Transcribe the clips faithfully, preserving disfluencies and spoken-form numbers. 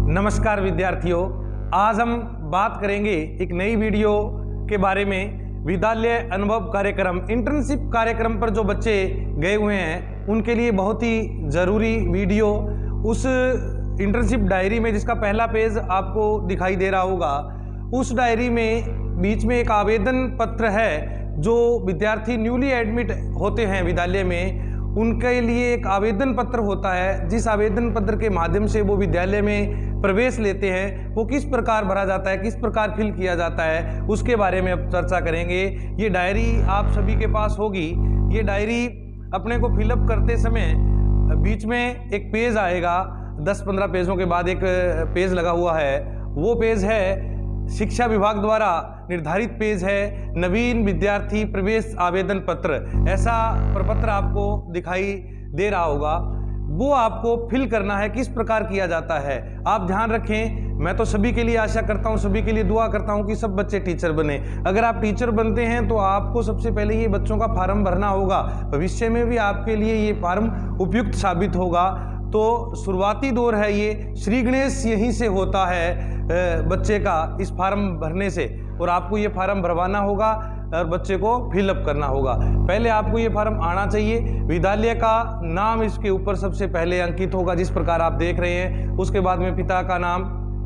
नमस्कार विद्यार्थियों, आज हम बात करेंगे एक नई वीडियो के बारे में। विद्यालय अनुभव कार्यक्रम, इंटर्नशिप कार्यक्रम पर जो बच्चे गए हुए हैं उनके लिए बहुत ही ज़रूरी वीडियो। उस इंटर्नशिप डायरी में जिसका पहला पेज आपको दिखाई दे रहा होगा, उस डायरी में बीच में एक आवेदन पत्र है। जो विद्यार्थी न्यूली एडमिट होते हैं विद्यालय में, उनके लिए एक आवेदन पत्र होता है। जिस आवेदन पत्र के माध्यम से वो विद्यालय में प्रवेश लेते हैं, वो किस प्रकार भरा जाता है, किस प्रकार फिल किया जाता है, उसके बारे में अब चर्चा करेंगे। ये डायरी आप सभी के पास होगी। ये डायरी अपने को फिलअप करते समय बीच में एक पेज आएगा, दस पंद्रह पेजों के बाद एक पेज लगा हुआ है। वो पेज है शिक्षा विभाग द्वारा निर्धारित पेज है, नवीन विद्यार्थी प्रवेश आवेदन पत्र। ऐसा प्रपत्र आपको दिखाई दे रहा होगा। वो आपको फिल करना है। किस प्रकार किया जाता है आप ध्यान रखें। मैं तो सभी के लिए आशा करता हूं, सभी के लिए दुआ करता हूं कि सब बच्चे टीचर बने। अगर आप टीचर बनते हैं तो आपको सबसे पहले ये बच्चों का फार्म भरना होगा। भविष्य में भी आपके लिए ये फार्म उपयुक्त साबित होगा। तो शुरुआती दौर है ये, श्री गणेश यहीं से होता है बच्चे का, इस फार्म भरने से। और आपको ये फार्म भरवाना होगा और बच्चे को फिलअप करना होगा। पहले आपको ये फार्म आना चाहिए। विद्यालय का नाम इसके ऊपर सबसे पहले अंकित होगा, जिस प्रकार आप देख रहे हैं। उसके बाद में पिता का नाम,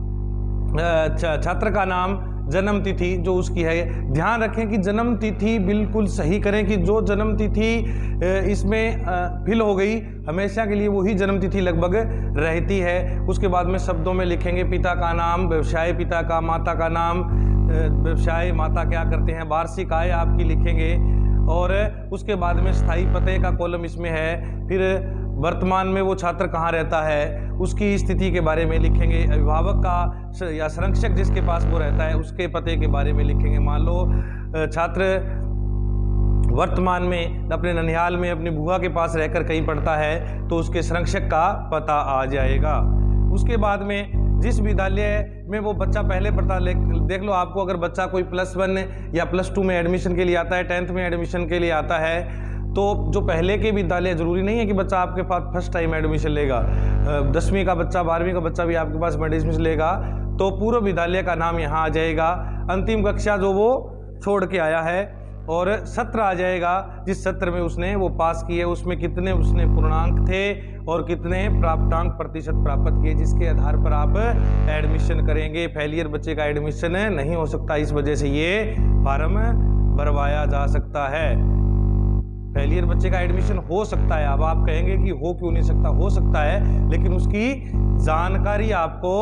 छात्र का नाम, जन्म तिथि जो उसकी है। ध्यान रखें कि जन्म तिथि बिल्कुल सही करें कि जो जन्म तिथि इसमें फिल हो गई, हमेशा के लिए वही जन्म तिथि लगभग रहती है। उसके बाद में शब्दों में लिखेंगे पिता का नाम, व्यवसाय पिता का, माता का नाम, व्यवसाय माता क्या करते हैं, वार्षिक आय आपकी लिखेंगे। और उसके बाद में स्थायी पते का कॉलम इसमें है। फिर वर्तमान में वो छात्र कहाँ रहता है, उसकी स्थिति के बारे में लिखेंगे। अभिभावक का या संरक्षक जिसके पास वो रहता है, उसके पते के बारे में लिखेंगे। मान लो छात्र वर्तमान में अपने ननिहाल में अपनी बुआ के पास रहकर कहीं पढ़ता है, तो उसके संरक्षक का पता आ जाएगा। उसके बाद में जिस विद्यालय में वो बच्चा पहले पढ़ता, देख लो आपको अगर बच्चा कोई प्लस वन या प्लस टू में एडमिशन के लिए आता है, टेंथ में एडमिशन के लिए आता है, तो जो पहले के विद्यालय, जरूरी नहीं है कि बच्चा आपके पास फर्स्ट टाइम एडमिशन लेगा। दसवीं का बच्चा, बारहवीं का बच्चा भी आपके पास एडमिशन लेगा, तो पूर्व विद्यालय का नाम यहाँ आ जाएगा। अंतिम कक्षा जो वो छोड़ के आया है, और सत्र आ जाएगा जिस सत्र में उसने वो पास किए, उसमें कितने उसने पूर्णांक थे और कितने प्राप्तांक प्रतिशत प्राप्त किए, जिसके आधार पर आप एडमिशन करेंगे। फेलियर बच्चे का एडमिशन नहीं हो सकता, इस वजह से ये फार्म भरवाया जा सकता है। फेलियर बच्चे का एडमिशन हो सकता है। अब आप कहेंगे कि हो क्यों नहीं सकता, हो सकता है, लेकिन उसकी जानकारी आपको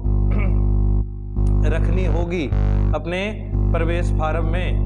रखनी होगी अपने प्रवेश फार्म में।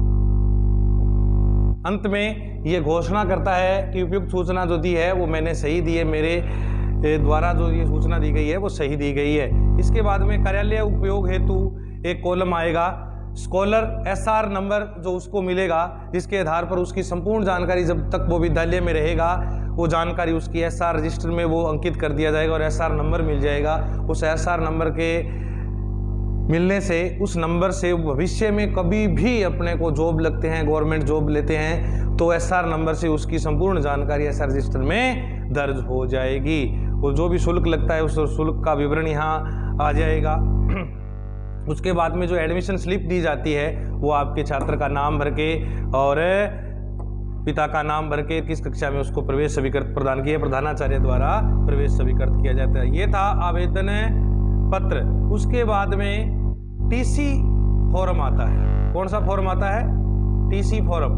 अंत में ये घोषणा करता है कि उपयुक्त सूचना जो दी है वो मैंने सही दी है, मेरे द्वारा जो ये सूचना दी गई है वो सही दी गई है। इसके बाद में कार्यालय उपयोग हेतु एक कॉलम आएगा, स्कॉलर एसआर नंबर जो उसको मिलेगा, जिसके आधार पर उसकी संपूर्ण जानकारी जब तक वो विद्यालय में रहेगा, वो जानकारी उसकी एसआर रजिस्टर में वो अंकित कर दिया जाएगा और एसआर नंबर मिल जाएगा। उस एसआर नंबर के मिलने से, उस नंबर से भविष्य में कभी भी अपने को जॉब लगते हैं, गवर्नमेंट जॉब लेते हैं, तो एसआर नंबर से उसकी संपूर्ण जानकारी एसआर रजिस्टर में दर्ज हो जाएगी। वो जो भी शुल्क लगता है उस शुल्क का विवरण यहाँ आ जाएगा। उसके बाद में जो एडमिशन स्लिप दी जाती है वो आपके छात्र का नाम भर के और पिता का नाम भर के किस कक्षा में उसको प्रवेश स्वीकृत प्रदान किया, प्रधानाचार्य द्वारा प्रवेश स्वीकृत किया जाता है। ये था आवेदन पत्र। उसके बाद में टीसी फॉर्म आता है। कौन सा फॉर्म आता है? TC form.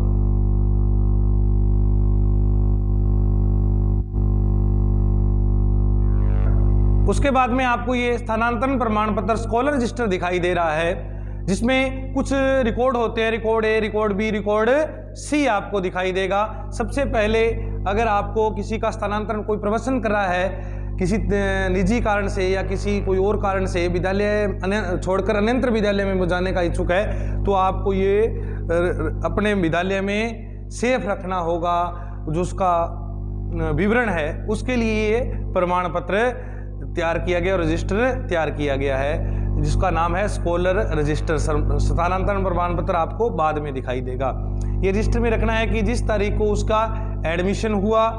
उसके बाद में आपको ये स्थानांतरण प्रमाण पत्र, स्कॉलर रजिस्टर दिखाई दे रहा है, जिसमें कुछ रिकॉर्ड होते हैं, record A, record B, record C आपको दिखाई देगा। सबसे पहले अगर आपको किसी का स्थानांतरण, कोई प्रवसन कर रहा है किसी निजी कारण से या किसी कोई और कारण से, विद्यालय छोड़कर अन्यत्र विद्यालय में जाने का इच्छुक है, तो आपको ये अपने विद्यालय में सेफ रखना होगा। जो उसका विवरण है उसके लिए प्रमाण पत्र तैयार किया गया और रजिस्टर तैयार किया गया है, जिसका नाम है स्कॉलर रजिस्टर। स्थानांतरण प्रमाण पत्र आपको बाद में दिखाई देगा। ये रजिस्टर में रखना है कि जिस तारीख को उसका एडमिशन हुआ,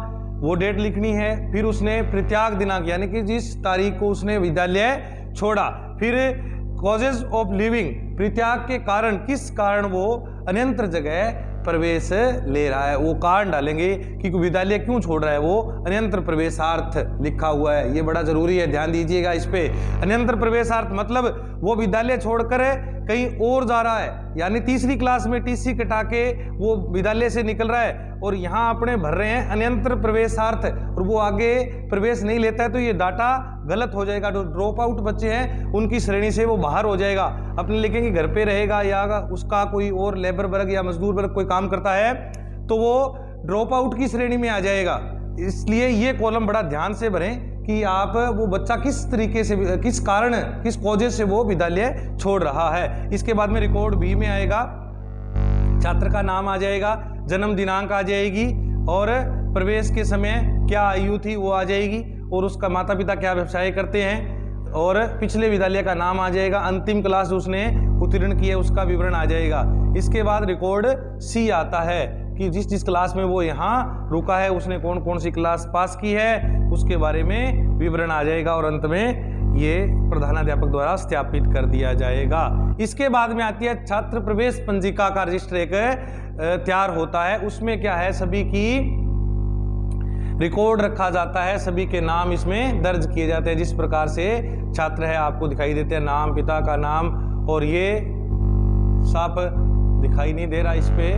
वो डेट लिखनी है। फिर उसने परित्याग दिनांक यानी कि जिस तारीख को उसने विद्यालय छोड़ा। फिर कॉजेज ऑफ लिविंग, परित्याग के कारण, किस कारण वो अन्यंत्र जगह प्रवेश ले रहा है, वो कारण डालेंगे कि विद्यालय क्यों छोड़ रहा है। वो अन्यंत्र प्रवेशार्थ लिखा हुआ है, ये बड़ा जरूरी है, ध्यान दीजिएगा इस पे। अन्यंत्र प्रवेशार्थ मतलब वो विद्यालय छोड़कर कहीं और जा रहा है, यानी तीसरी क्लास में टीसी कटा के वो विद्यालय से निकल रहा है और यहाँ अपने भर रहे हैं अन्यंत्र प्रवेशार्थ, और वो आगे प्रवेश नहीं लेता है तो ये डाटा गलत हो जाएगा। जो ड्रॉप आउट बच्चे हैं उनकी श्रेणी से वो बाहर हो जाएगा। अपने लिखेंगे घर पे रहेगा या उसका कोई और लेबर वर्ग या मजदूर वर्ग कोई काम करता है तो वो ड्रॉप आउट की श्रेणी में आ जाएगा। इसलिए ये कॉलम बड़ा ध्यान से भरें कि आप वो बच्चा किस तरीके से, किस कारण, किस कॉजेज से वो विद्यालय छोड़ रहा है। इसके बाद में रिकॉर्ड बी में आएगा, छात्र का नाम आ जाएगा, जन्म दिनांक आ जाएगी और प्रवेश के समय क्या आयु थी वो आ जाएगी, और उसका माता पिता क्या व्यवसाय करते हैं, और पिछले विद्यालय का नाम आ जाएगा, अंतिम क्लास उसने उत्तीर्ण की है उसका विवरण आ जाएगा। इसके बाद रिकॉर्ड सी आता है कि जिस जिस क्लास में वो यहाँ रुका है उसने कौन कौन सी क्लास पास की है उसके बारे में विवरण आ जाएगा, और अंत में ये प्रधानाध्यापक द्वारा सत्यापित कर दिया जाएगा। इसके बाद में आती है छात्र प्रवेश पंजिका का रजिस्टर एक तैयार होता है। उसमें क्या है, सभी की रिकॉर्ड रखा जाता है, सभी के नाम इसमें दर्ज किए जाते हैं। जिस प्रकार से छात्र है आपको दिखाई देते हैं, नाम, पिता का नाम, और ये साफ दिखाई नहीं दे रहा इस पे,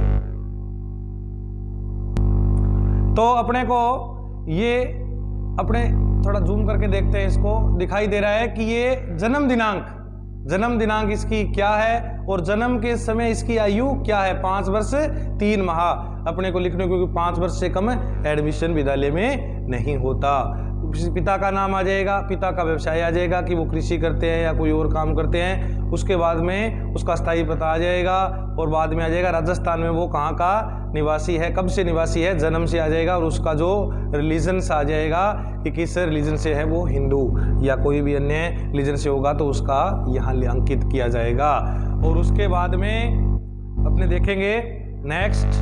तो अपने को ये अपने थोड़ा जूम करके देखते हैं, इसको दिखाई दे रहा है कि ये जन्म दिनांक, जन्म दिनांक इसकी क्या है और जन्म के समय इसकी आयु क्या है, पांच वर्ष तीन माह अपने को लिखने, क्योंकि पांच वर्ष से कम एडमिशन विद्यालय में नहीं होता। पिता का नाम आ जाएगा, पिता का व्यवसाय आ जाएगा कि वो कृषि करते हैं या कोई और काम करते हैं। उसके बाद में उसका स्थायी पता आ जाएगा, और बाद में आ जाएगा राजस्थान में वो कहाँ का निवासी है, कब से निवासी है, जन्म से आ जाएगा, और उसका जो रिलीजन से आ जाएगा कि किस रिलीजन से है, वो हिंदू या कोई भी अन्य रिलीजन से होगा तो उसका यहाँ अंकित किया जाएगा। और उसके बाद में अपने देखेंगे नेक्स्ट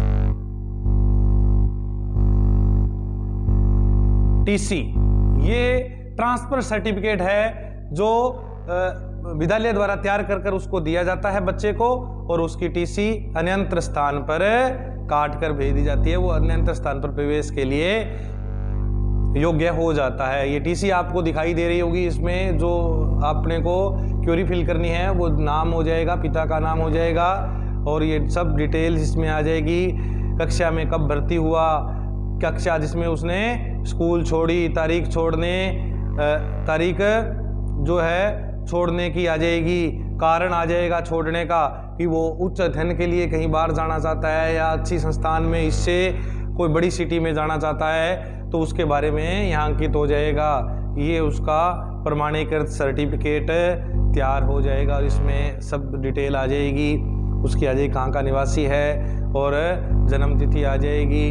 टीसी, ये ट्रांसफर सर्टिफिकेट है जो विद्यालय द्वारा तैयार कर कर उसको दिया जाता है बच्चे को, और उसकी टीसी अन्यंत्र स्थान पर काट कर भेज दी जाती है, वो अन्यंत्र स्थान पर प्रवेश के लिए योग्य हो जाता है। ये टीसी आपको दिखाई दे रही होगी, इसमें जो आपने को क्वेरी फिल करनी है वो नाम हो जाएगा, पिता का नाम हो जाएगा, और ये सब डिटेल्स इसमें आ जाएगी। कक्षा में कब भर्ती हुआ, कक्षा जिसमें उसने स्कूल छोड़ी, तारीख छोड़ने तारीख जो है छोड़ने की आ जाएगी, कारण आ जाएगा छोड़ने का कि वो उच्च अध्ययन के लिए कहीं बाहर जाना चाहता है या अच्छी संस्थान में, इससे कोई बड़ी सिटी में जाना चाहता है तो उसके बारे में यहाँ अंकित हो जाएगा। ये उसका प्रमाणीकृत सर्टिफिकेट तैयार हो जाएगा और इसमें सब डिटेल आ जाएगी, उसकी आ जाएगी कहाँ का निवासी है और जन्म तिथि आ जाएगी।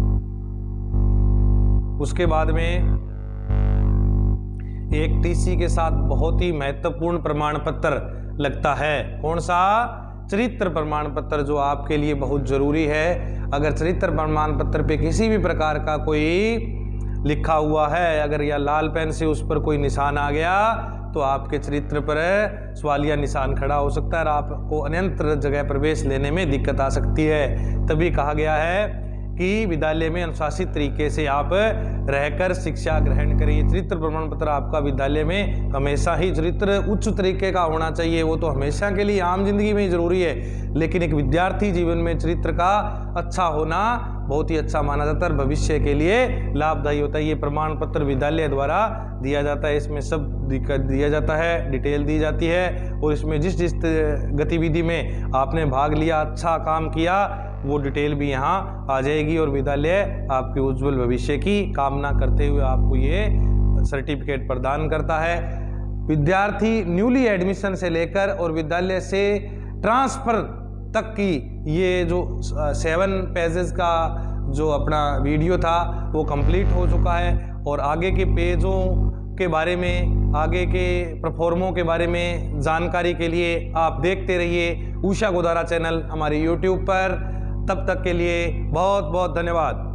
उसके बाद में एक टीसी के साथ बहुत ही महत्वपूर्ण प्रमाण पत्र लगता है, कौन सा? चरित्र प्रमाण पत्र, जो आपके लिए बहुत जरूरी है। अगर चरित्र प्रमाण पत्र पे किसी भी प्रकार का कोई लिखा हुआ है, अगर या लाल पेन से उस पर कोई निशान आ गया तो आपके चरित्र पर सवालिया निशान खड़ा हो सकता है और आपको अन्यंत्र जगह प्रवेश लेने में दिक्कत आ सकती है। तभी कहा गया है कि विद्यालय में अनुशासित तरीके से आप रहकर शिक्षा ग्रहण करिए। चरित्र प्रमाण पत्र आपका विद्यालय में हमेशा ही चरित्र उच्च तरीके का होना चाहिए, वो तो हमेशा के लिए आम जिंदगी में जरूरी है, लेकिन एक विद्यार्थी जीवन में चरित्र का अच्छा होना बहुत ही अच्छा माना जाता है, भविष्य के लिए लाभदायी होता है। ये प्रमाण पत्र विद्यालय द्वारा दिया जाता है, इसमें सब दिया जाता है, डिटेल दी जाती है और इसमें जिस जिस गतिविधि में आपने भाग लिया, अच्छा काम किया, वो डिटेल भी यहाँ आ जाएगी और विद्यालय आपके उज्जवल भविष्य की कामना करते हुए आपको ये सर्टिफिकेट प्रदान करता है। विद्यार्थी न्यूली एडमिशन से लेकर और विद्यालय से ट्रांसफर तक की ये जो सेवन पेजेस का जो अपना वीडियो था वो कंप्लीट हो चुका है और आगे के पेजों के बारे में, आगे के परफॉर्मों के बारे में जानकारी के लिए आप देखते रहिए उषा गोदारा चैनल हमारे यूट्यूब पर। तब तक के लिए बहुत बहुत धन्यवाद।